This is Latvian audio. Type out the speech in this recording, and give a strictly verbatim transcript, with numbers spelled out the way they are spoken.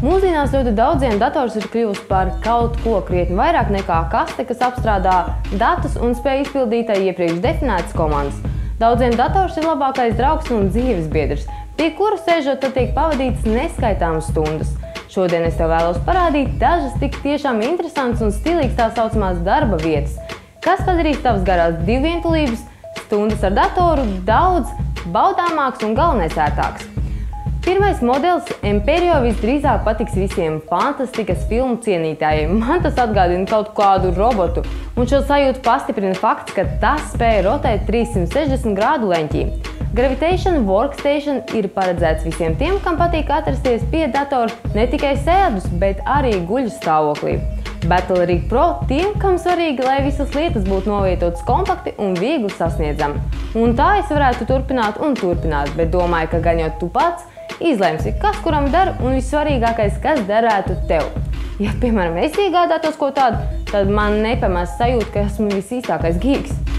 Mūsdienās ļoti daudziem dators ir kļuvusi par kaut ko krietni vairāk nekā kaste, kas apstrādā datus un spēj izpildīt tai iepriekš definētas komandas. Daudziem dators ir labākais draugs un dzīves biedrs, pie kura sēžot tad tiek pavadītas neskaitāmas stundas. Šodien es tev vēlos parādīt dažas tik tiešām interesantas un stilīgas tā saucamās darba vietas, kas padarīs tavas garās divvientulības stundas ar datoru daudz baudāmāks un galvenais ērtāks. Pirmais modelis Emperio visdrīzāk patiks visiem fantastikas filmu cienītājiem. Man tas atgādina kaut kādu robotu, un šo sajūtu pastiprina fakts, ka tas spēja rotēt trīssimt sešdesmit grādu leņķī. Gravitation Workstation ir paredzēts visiem tiem, kam patīk atrasties pie datora ne tikai sēdus, bet arī guļu stāvoklī. Battle Rig Pro tiem, kam svarīgi, lai visas lietas būtu novietotas kompakti un viegli sasniedzami. Un tā es varētu turpināt un turpināt, bet domāju, ka gan jau tu pats izlemsi, kas kuram der un vissvarīgākais, kas derētu tev. Ja, piemēram, es iegādātos ko tādu, tad man nepamēs sajūta, ka esmu visīstākais gīgs.